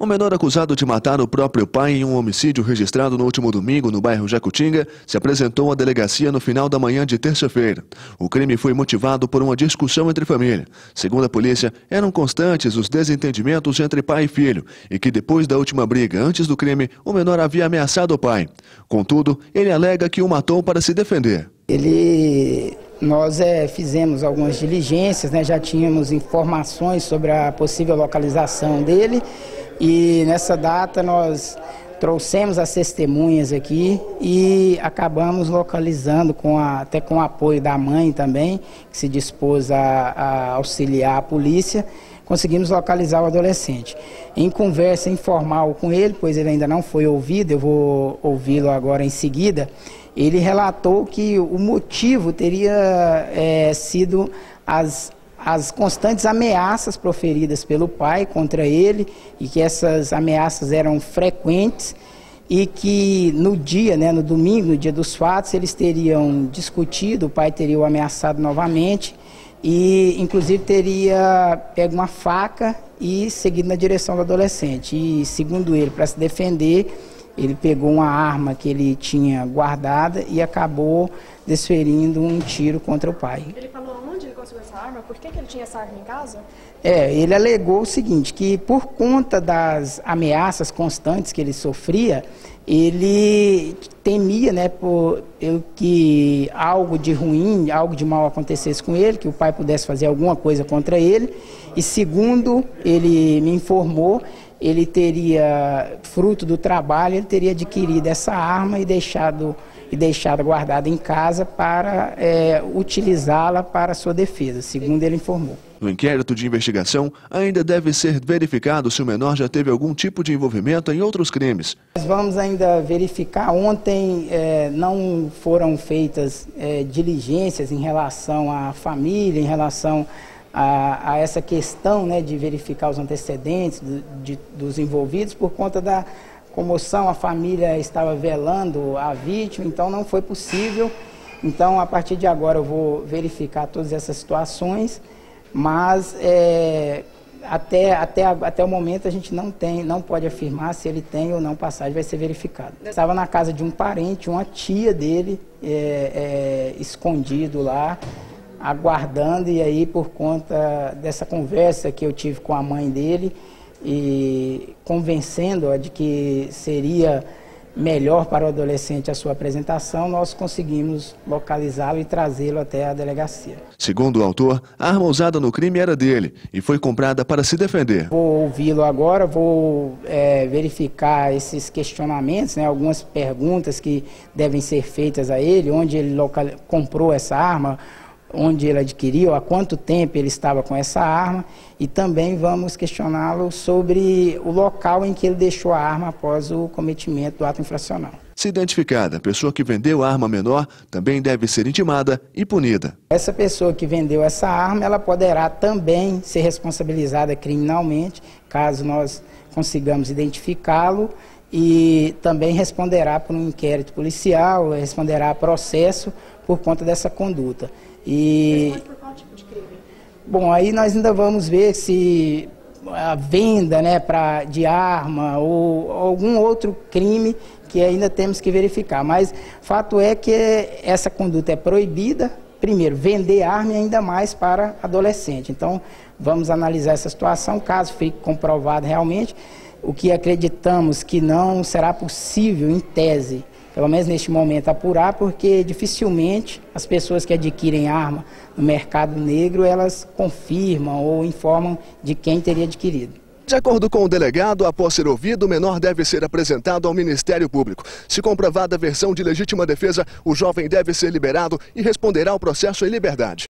O menor acusado de matar o próprio pai em um homicídio registrado no último domingo no bairro Jacutinga se apresentou à delegacia no final da manhã de terça-feira. O crime foi motivado por uma discussão entre família. Segundo a polícia, eram constantes os desentendimentos entre pai e filho e que depois da última briga antes do crime, o menor havia ameaçado o pai. Contudo, ele alega que o matou para se defender. Nós fizemos algumas diligências, já tínhamos informações sobre a possível localização dele e nessa data nós trouxemos as testemunhas aqui e acabamos localizando, até com o apoio da mãe também, que se dispôs a auxiliar a polícia, conseguimos localizar o adolescente. Em conversa informal com ele, pois ele ainda não foi ouvido, eu vou ouvi-lo agora em seguida, ele relatou que o motivo teria sido as constantes ameaças proferidas pelo pai contra ele e que essas ameaças eram frequentes e que no domingo, no dia dos fatos, eles teriam discutido, o pai teria o ameaçado novamente e inclusive teria pego uma faca e seguido na direção do adolescente. E segundo ele, para se defender, ele pegou uma arma que ele tinha guardada e acabou desferindo um tiro contra o pai. Ele falou onde ele conseguiu essa arma? Por que ele tinha essa arma em casa? Ele alegou o seguinte, que por conta das ameaças constantes que ele sofria, ele temia, que algo de ruim, algo de mal acontecesse com ele, que o pai pudesse fazer alguma coisa contra ele. E segundo ele me informou, ele teria, fruto do trabalho, ele teria adquirido essa arma e deixado guardada em casa para utilizá-la para sua defesa, segundo ele informou. No inquérito de investigação, ainda deve ser verificado se o menor já teve algum tipo de envolvimento em outros crimes. Nós vamos ainda verificar. Ontem não foram feitas diligências em relação à família, em relação a essa questão de verificar os antecedentes dos envolvidos, por conta da comoção, a família estava velando a vítima, então não foi possível. Então, a partir de agora, eu vou verificar todas essas situações, mas até o momento a gente não pode afirmar se ele tem ou não passagem, vai ser verificado. Estava na casa de um parente, uma tia dele, escondido lá, aguardando, e aí por conta dessa conversa que eu tive com a mãe dele e convencendo-a de que seria melhor para o adolescente a sua apresentação, nós conseguimos localizá-lo e trazê-lo até a delegacia. Segundo o autor, a arma usada no crime era dele e foi comprada para se defender. Vou ouvi-lo agora, vou verificar esses questionamentos, algumas perguntas que devem ser feitas a ele, onde ele comprou essa arma, onde ele adquiriu, há quanto tempo ele estava com essa arma, e também vamos questioná-lo sobre o local em que ele deixou a arma após o cometimento do ato infracional. Se identificada, a pessoa que vendeu a arma menor também deve ser intimada e punida. Essa pessoa que vendeu essa arma, ela poderá também ser responsabilizada criminalmente, caso nós consigamos identificá-lo, e também responderá por um inquérito policial, responderá a processo por conta dessa conduta. Mas por qual tipo de crime? Bom, aí nós ainda vamos ver se a venda de arma ou algum outro crime que ainda temos que verificar. Mas fato é que essa conduta é proibida, primeiro, vender arma e ainda mais para adolescente. Então, vamos analisar essa situação, caso fique comprovado realmente, o que acreditamos que não será possível, em tese, pelo menos neste momento, apurar, porque dificilmente as pessoas que adquirem arma no mercado negro, elas confirmam ou informam de quem teria adquirido. De acordo com o delegado, após ser ouvido, o menor deve ser apresentado ao Ministério Público. Se comprovada a versão de legítima defesa, o jovem deve ser liberado e responderá ao processo em liberdade.